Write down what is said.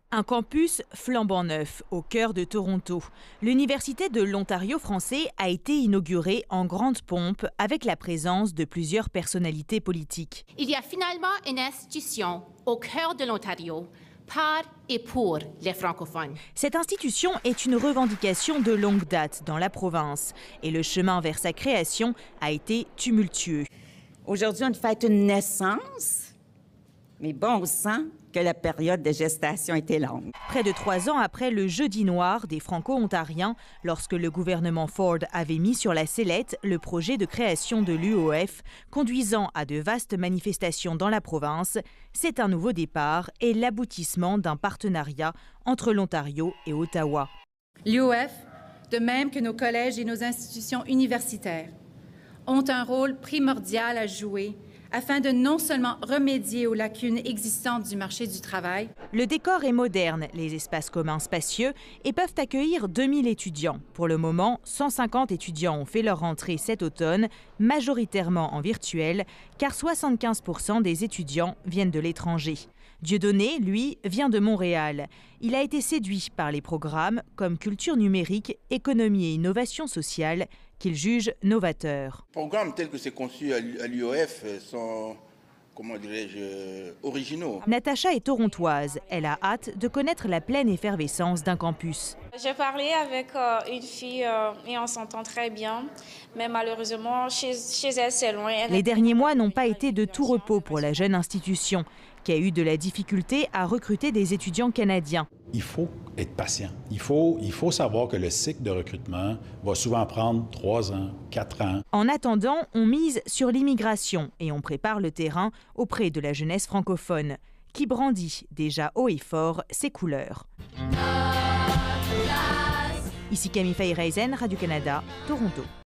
Un campus flambant neuf au cœur de Toronto. L'Université de l'Ontario français a été inaugurée en grande pompe avec la présence de plusieurs personnalités politiques. Il y a finalement une institution au cœur de l'Ontario, par et pour les francophones. Cette institution est une revendication de longue date dans la province et le chemin vers sa création a été tumultueux. Aujourd'hui, on fête une naissance, mais bon sang que la période de gestation était longue. Près de 3 ans après le jeudi noir des Franco-Ontariens, lorsque le gouvernement Ford avait mis sur la sellette le projet de création de l'UOF, conduisant à de vastes manifestations dans la province, c'est un nouveau départ et l'aboutissement d'un partenariat entre l'Ontario et Ottawa. L'UOF, de même que nos collèges et nos institutions universitaires, ont un rôle primordial à jouer afin de non seulement remédier aux lacunes existantes du marché du travail. Le décor est moderne, les espaces communs spacieux et peuvent accueillir 2000 étudiants. Pour le moment, 150 étudiants ont fait leur rentrée cet automne, majoritairement en virtuel, car 75% des étudiants viennent de l'étranger. Dieudonné, lui, vient de Montréal. Il a été séduit par les programmes comme culture numérique, économie et innovation sociale qu'il juge novateurs. Les programmes tels que c'est conçu à l'UOF sont, comment dirais-je, originaux. Natacha est torontoise. Elle a hâte de connaître la pleine effervescence d'un campus. J'ai parlé avec une fille et on s'entend très bien, mais malheureusement, chez elle, c'est loin. Les derniers mois n'ont pas été de tout repos pour la jeune institution, qui a eu de la difficulté à recruter des étudiants canadiens. Il faut être patient. Il faut savoir que le cycle de recrutement va souvent prendre 3 ans, 4 ans. En attendant, on mise sur l'immigration et on prépare le terrain auprès de la jeunesse francophone, qui brandit déjà haut et fort ses couleurs. Ici Camille Fay-Reisen, Radio-Canada, Toronto.